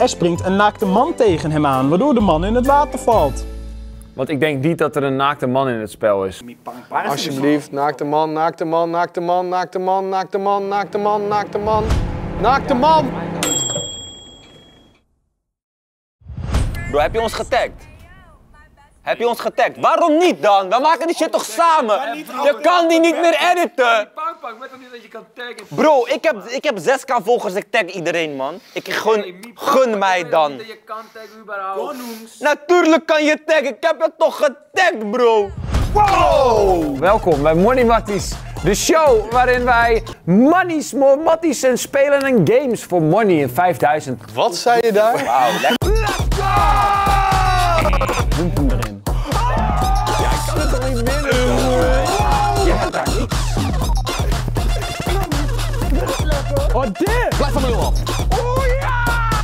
Er springt een naakte man tegen hem aan, waardoor de man in het water valt. Want ik denk niet dat er een naakte man in het spel is. Alsjeblieft, naakte man, naakte man, naakte man, naakte man, naakte man, naakte man, naakte man, naakte man. Bro, heb je ons getagd? Heb je ons getagd? Waarom niet dan? We maken die shit toch samen? Je kan die niet meer editen. Bro, ik heb 6k volgers, ik tag iedereen, man. Ik gun mij dan. Je kan taggen überhaupt. Natuurlijk kan je taggen, ik heb het toch getagd, bro. Wow! Welkom bij Money Matties, de show waarin wij money's, matties en spelen en games voor money in 5000. Wat zei je daar? Wauw, lekker. Dump hem erin. Ja, ik kan het toch niet winnen? Je hebt daar niet. Oh, dit! Blijf van de nul af. Oh ja!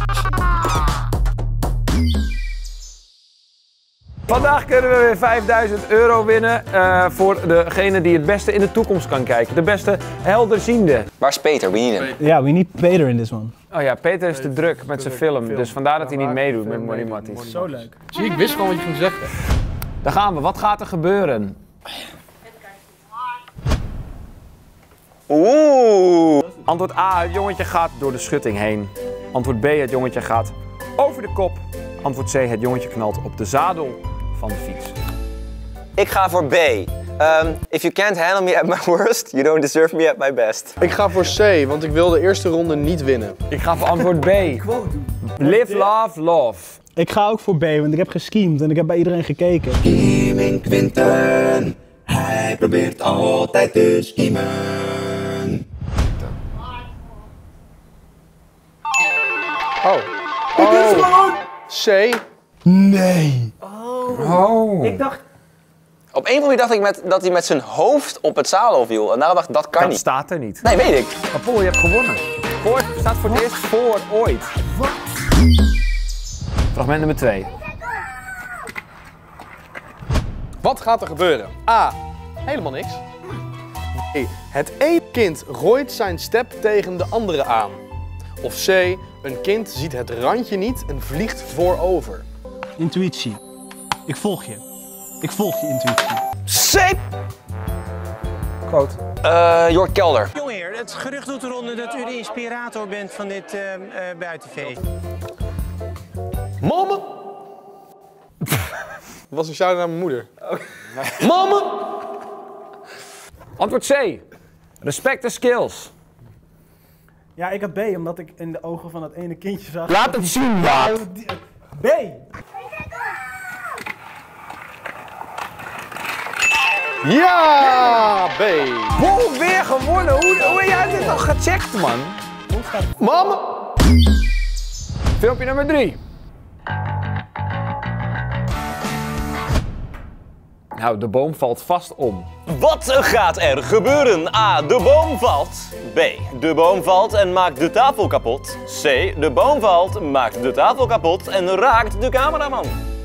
Vandaag kunnen we weer 5000 euro winnen voor degene die het beste in de toekomst kan kijken. De beste helderziende. Waar is Peter? We need him. Ja, we need Peter in this one. Oh ja, Peter is te druk met zijn film, dus vandaar dat hij niet meedoet met Money Matties. Zo leuk. Zie, ik wist gewoon wat je ging zeggen. Daar gaan we, wat gaat er gebeuren? Oeh. Antwoord A, het jongetje gaat door de schutting heen. Antwoord B, het jongetje gaat over de kop. Antwoord C, het jongetje knalt op de zadel van de fiets. Ik ga voor B. If you can't handle me at my worst, you don't deserve me at my best. Ik ga voor C, want ik wil de eerste ronde niet winnen. Ik ga voor antwoord B. Live, love, love. Ik ga ook voor B, want ik heb gescheemd en ik heb bij iedereen gekeken. Scheming Quinten, hij probeert altijd te schemen. Oh. Het is gewoon... C. Nee. Oh. Ik dacht... Op een of andere manier dacht ik dat hij met zijn hoofd op het zadel viel. En daarom dacht ik, dat kan Dat niet. staat er niet. Nee, weet ik. Maar Paul, je hebt gewonnen. Voor, staat voor het eerst voor ooit. Wat? Fragment nummer 2. Wat gaat er gebeuren? A. Helemaal niks. B. Het ene kind gooit zijn step tegen de andere aan. Of C. Een kind ziet het randje niet en vliegt voorover. Intuïtie. Ik volg je. Ik volg je intuïtie. C. Quote. Jort Kelder. Jongeheer, het gerucht doet de ronde dat u de inspirator bent van dit buitenfeest. Mama! Dat was een shout-out naar mijn moeder. Mama! Antwoord C. Respect the skills. Ja, ik had B, omdat ik in de ogen van dat ene kindje zag... Laat het zien, maat. B! Ja! B! Wow, weer gewonnen. Hoe jij hebt dit al gecheckt, man? Mama! Filmpje nummer 3. Nou, de boom valt vast om. Wat gaat er gebeuren? A. De boom valt. B. De boom valt en maakt de tafel kapot. C. De boom valt, maakt de tafel kapot en raakt de cameraman.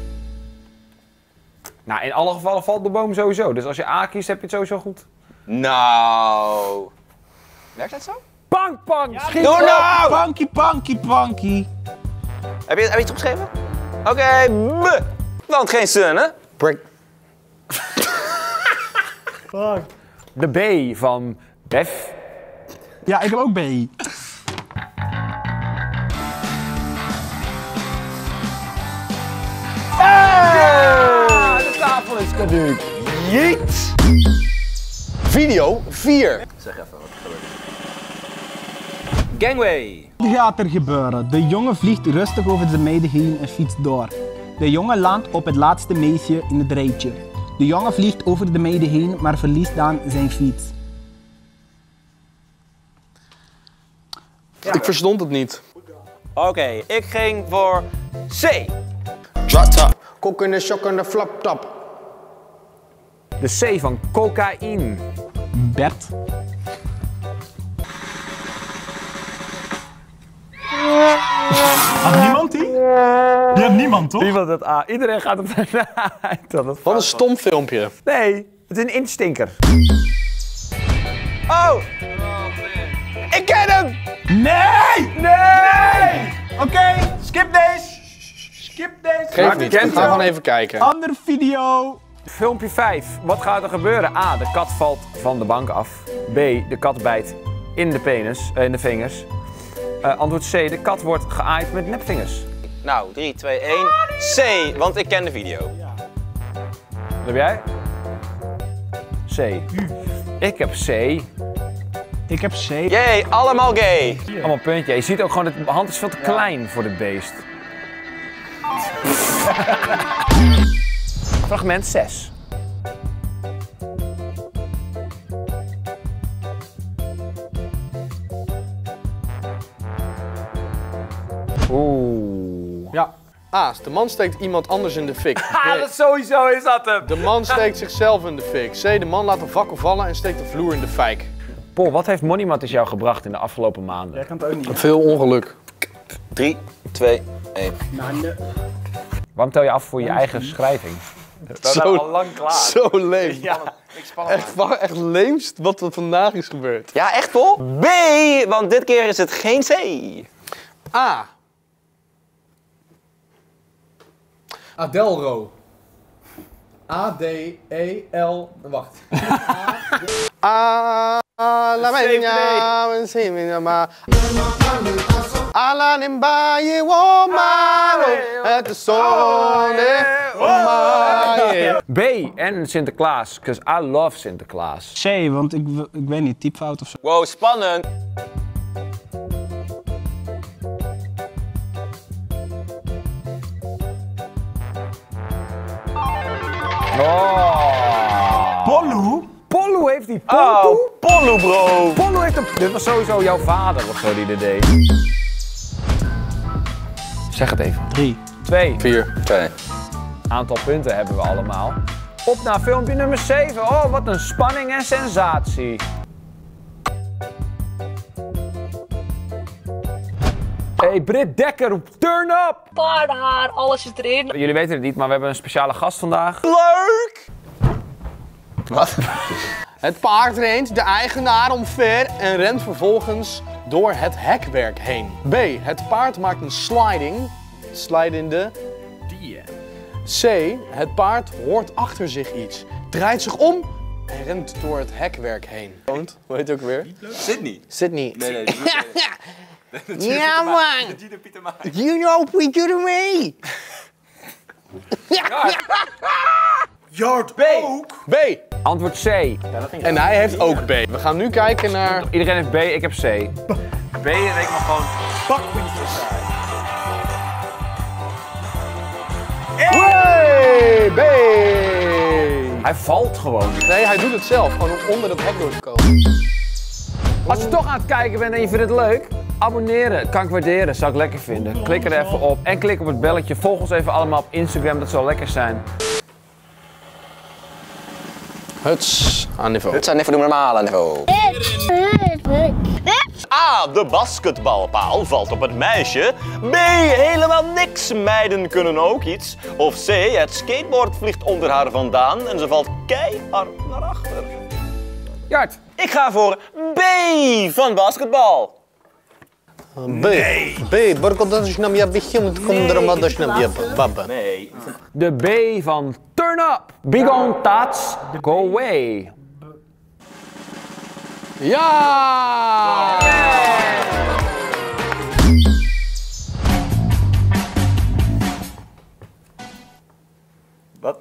Nou, in alle gevallen valt de boom sowieso. Dus als je A kiest, heb je het sowieso goed. Nou... Werkt dat zo? Pank, pank, schiet Doe op. nou! Panky, panky, panky. Heb je het opgeschreven? Oké, want geen sun, hè? Break. Fuck. De B van Bev. Ja, ik heb ook B. Ah, de tafel is caduc. Jeet! Video 4. Zeg even wat er gebeurt. Gangway. Wat gaat er gebeuren? De jongen vliegt rustig over de meiden heen en fietst door. De jongen landt op het laatste meisje in het rijtje. De jongen vliegt over de meiden heen, maar verliest dan zijn fiets. Ja. Ik verstond het niet. Oké, ik ging voor C. Drop top. Kok in de shock in de flap top. De C van cocaïne. Bert. Had niemand die? Die had niemand, toch? Niemand het A. Iedereen gaat op de uit. Wat een stom filmpje. Nee, het is een instinker. Oh! Ik ken hem! Nee! Nee! Oké, skip deze. Skip deze. Geef niet, we gaan gewoon even kijken. Andere video. Filmpje 5. Wat gaat er gebeuren? A. De kat valt van de bank af. B. De kat bijt in de penis, in de vingers. Antwoord C. De kat wordt geaaid met nepvingers. Nou, 3, 2, 1. C, want ik ken de video. Wat heb jij? C. Ik heb C. Ik heb C. Jee, allemaal gay. Allemaal puntje. Je ziet ook gewoon, de hand is veel te klein voor dit beest. Fragment 6. Oeh. Ja. A. De man steekt iemand anders in de fik. B. Sowieso is dat hem. De man steekt zichzelf in de fik. C. De man laat een fakkel vallen en steekt de vloer in de fijk. Paul, wat heeft Money Matties jou gebracht in de afgelopen maanden? Jij kan het ook niet. Veel ongeluk. 3, 2, 1. Waarom tel je af voor je eigen schrijving? Dat is al lang klaar. Zo leem. Ja, ik span hem Echt leemst wat er vandaag is gebeurd. Ja, echt Paul? B, want dit keer is het geen C. A. Adelro. A-D-E-L... Wacht. La meña, ma. Ala nimbaye wo maro. Het is zonne. B en Sinterklaas, because I love Sinterklaas. C, want ik weet niet, typfout of zo. Wow, spannend. Oh. Pollu? Pollu heeft die Oh, Pollu bro. Pollu heeft een... Dit was sowieso jouw vader of zo die dit deed. Zeg het even. 3. 2. 4. 2. Aantal punten hebben we allemaal. Op naar filmpje nummer 7. Oh, wat een spanning en sensatie. Hey, Britt Dekker, turn up! Paardenhaar, alles is erin. Jullie weten het niet, maar we hebben een speciale gast vandaag. Leuk! Wat? Het paard rent de eigenaar omver en rent vervolgens door het hekwerk heen. B. Het paard maakt een slidende. C. Het paard hoort achter zich iets, draait zich om en rent door het hekwerk heen. Hoe heet het ook weer? Sydney. Sydney. Nee. Ja man! You know Pieter de mee! Jord, B. B. Antwoord C. En hij heeft ook B. We gaan nu kijken naar... Iedereen heeft B, ik heb C. B en ik mag gewoon... Hey, B! Hij valt gewoon. Nee, hij doet het zelf. Gewoon om onder het hek door te komen. Als je toch aan het kijken bent en je vindt het leuk, abonneren. Kan ik waarderen, zou ik lekker vinden. Klik er even op en klik op het belletje. Volg ons even allemaal op Instagram, dat zal lekker zijn. Huts aan niveau. Het zijn even de normale niveau. A. De basketbalpaal valt op het meisje. B. Helemaal niks. Meiden kunnen ook iets. Of C. Het skateboard vliegt onder haar vandaan en ze valt keihard naar achter. Jart. Ik ga voor B van basketbal. B. B. Borkodasnam ja begint kondramadasnam ja baba. Nee. De B van Turn Up. Big on Tats, go away. Ja! Wat?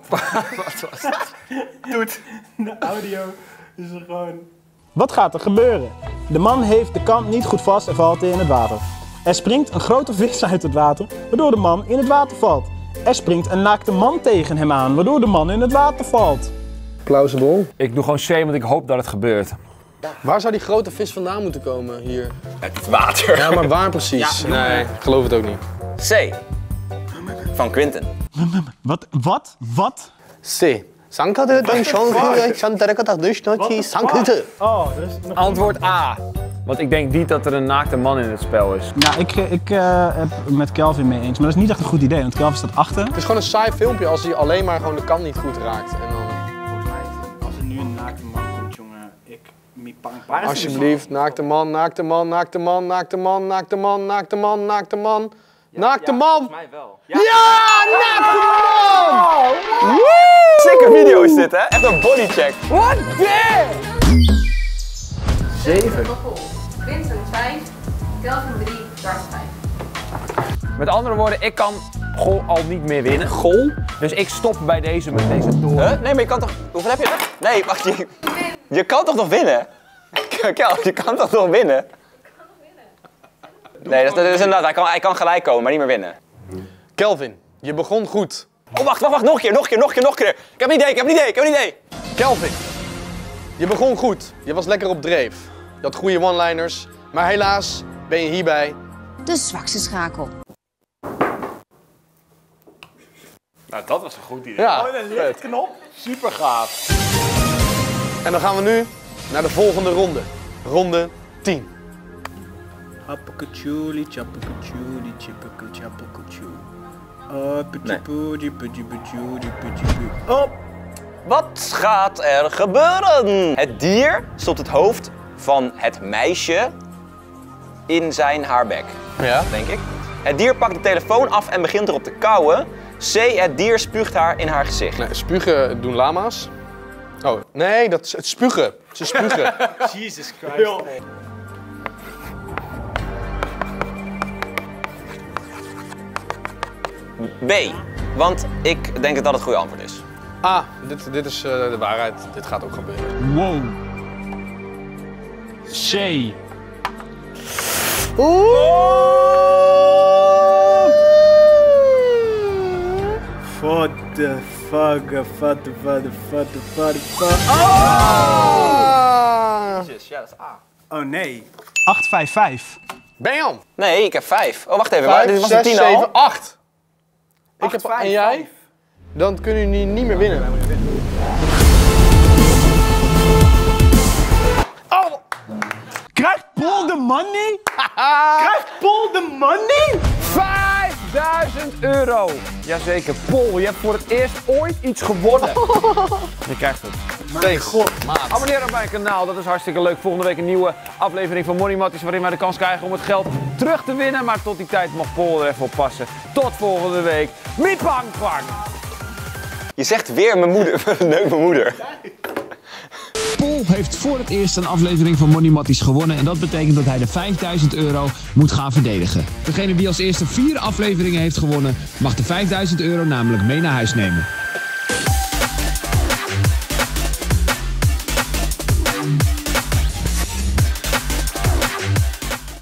De audio is er gewoon... Wat gaat er gebeuren? De man heeft de kant niet goed vast en valt in het water. Er springt een grote vis uit het water, waardoor de man in het water valt. Er springt een naakte man tegen hem aan, waardoor de man in het water valt. Plausible. Ik doe gewoon C, want ik hoop dat het gebeurt. Waar zou die grote vis vandaan moeten komen hier? Uit het water. Ja, maar waar precies? Ja, nee, ik geloof het ook niet. C. Van Quinten. Wat? C. Sankade dan Chantarekata Dushnoti Sankade. Oh, er is nog... Antwoord A. Want ik denk niet dat er een naakte man in het spel is. Nou, ik heb met Kelvin mee eens, maar dat is niet echt een goed idee, want Kelvin staat achter. Het is gewoon een saai filmpje als hij alleen maar gewoon de kant niet goed raakt. En dan... Volgens mij, als er nu een naakte man komt, jongen, Alsjeblieft, naak de man, naak de man, naak de man, naak de man, naak de man, naak de man, naak de man. Naak de man! Volgens mij wel. Ja, naak de man! Sikke video is dit, hè? Echt een bodycheck. What the? 7. Vincent 5, Kelvin 3, Dart 5. Met andere woorden, ik kan Gol al niet meer winnen. Gol? Dus ik stop bij deze met deze toren. Huh? Nee, maar je kan toch... Hoeveel heb je er? Nee, wacht. Je kan toch nog winnen? Kel, je kan toch nog winnen? Nee, dat is inderdaad, hij kan gelijk komen, maar niet meer winnen. Kelvin, je begon goed. Oh, wacht, nog een keer. Ik heb een idee. Kelvin, je begon goed. Je was lekker op dreef. Je had goede one-liners, maar helaas ben je hierbij de zwakste schakel. Nou, dat was een goed idee. Ja, een lichtknop. Super gaaf. En dan gaan we nu naar de volgende ronde. Ronde 10. Appelkatjoelie, tjappelkatjoelie, tjappelkatjoelie. Oh! Wat gaat er gebeuren? Het dier stopt het hoofd van het meisje in zijn haarbek. Ja. Denk ik. Het dier pakt de telefoon af en begint erop te kauwen. C. Het dier spuugt haar in haar gezicht. Nee, spugen doen lama's. Oh, nee, dat is het spugen. Ze spugen. Jesus Christ. B. Want ik denk dat dat het goede antwoord is. Ah, dit is de waarheid. Dit gaat ook gebeuren. Wow. C. What the fuck, Ja, dat is A. Oh nee. 855. Bam! Nee, ik heb 5. Oh, wacht even. 5, dit was 6, een 10 7, al. 8. Ik heb, en jij? Dan kunnen jullie niet meer winnen. Oh! Krijgt Paul de money? Krijgt Paul de money? 5000 euro. Jazeker, Paul, je hebt voor het eerst ooit iets gewonnen. Je krijgt het. Mijn god, maat. Abonneer op mijn kanaal, dat is hartstikke leuk. Volgende week een nieuwe aflevering van Money Matties waarin wij de kans krijgen om het geld terug te winnen. Maar tot die tijd mag Paul er even op passen. Tot volgende week. Miepang pang! Je zegt weer mijn moeder. Neuk mijn moeder. Paul heeft voor het eerst een aflevering van Money Matties gewonnen en dat betekent dat hij de 5000 euro moet gaan verdedigen. Degene die als eerste 4 afleveringen heeft gewonnen mag de 5000 euro namelijk mee naar huis nemen.